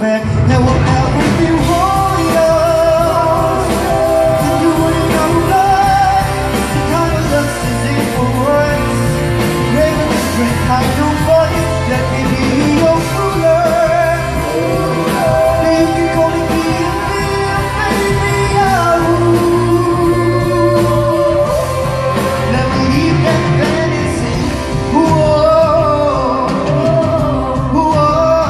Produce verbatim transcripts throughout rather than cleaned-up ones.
fair. There will never be warriors. And you wouldn't know that the kind of lust is in for words. Raven the strength, I know voice. Let me be your ruler. You can call me King, baby, I rule. Let me hear that band and sing. Whoa, whoa,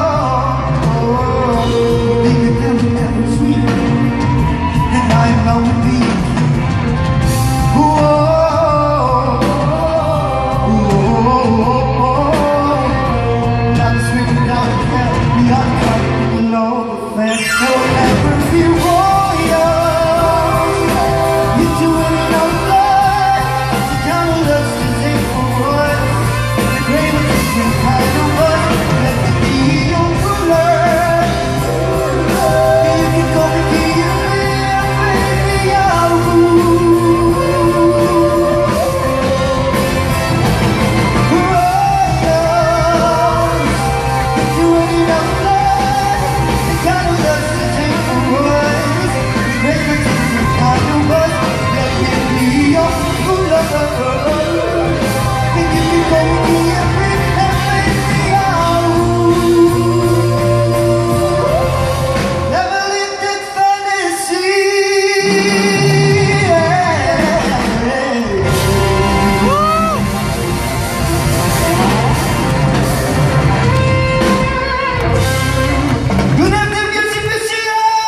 baby, never, never sweet, and I am now with thee. Whoa, whoa, now it's swinging down the hell. We are coming below the fair. There will never be warriors. You two ain't no blood. The kind of lust is in for words. The grave of the strength kind of us. Let me be your ruler. You can call me King, baby, I'll rule. Warriors, you two ain't no blood. The kind of lust is in for words. The grave of the strength kind of us. Let me be your ruler. And you can call me King.